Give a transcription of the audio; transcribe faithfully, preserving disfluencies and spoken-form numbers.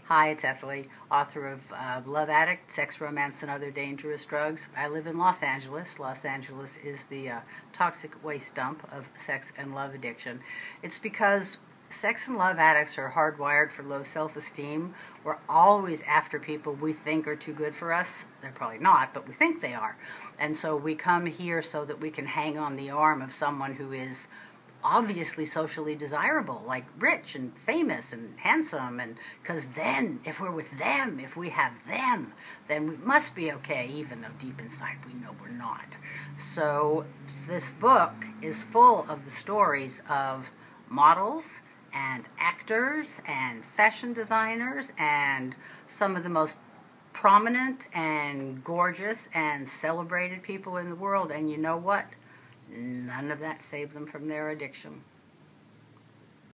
Hi, it's Ethely, author of uh, Love Addict, Sex, Romance, and Other Dangerous Drugs. I live in Los Angeles. Los Angeles is the uh, toxic waste dump of sex and love addiction. It's because sex and love addicts are hardwired for low self-esteem. We're always after people we think are too good for us. They're probably not, but we think they are. And so we come here so that we can hang on the arm of someone who is obviously socially desirable, like rich and famous and handsome, and because then if we're with them, if we have them, then we must be okay, even though deep inside we know we're not. So this book is full of the stories of models and actors and fashion designers and some of the most prominent and gorgeous and celebrated people in the world. And you know what? None of that saved them from their addiction.